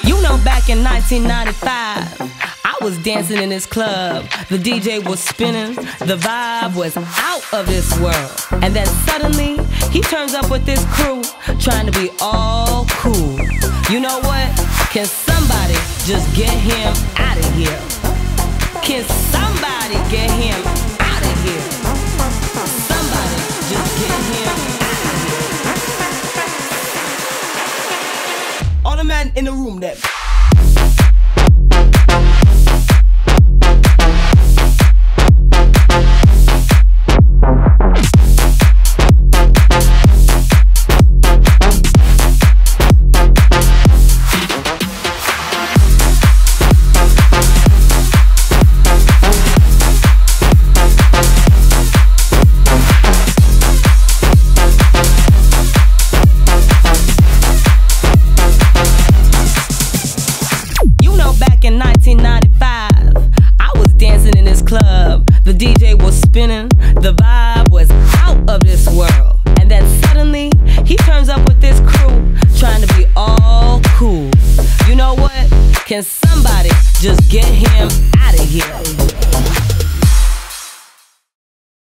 You know, back in 1995, I was dancing in this club. The DJ was spinning, the vibe was out of this world. And then suddenly, he turns up with this crew, trying to be all cool. You know what? Can somebody just get him out of here? Can somebody get him out of here? Somebody just get him out of here. All the men in the room then. In 1995, I was dancing in this club. The DJ was spinning, the vibe was out of this world. And then suddenly, he turns up with this crew, trying to be all cool. You know what? Can somebody just get him out of here?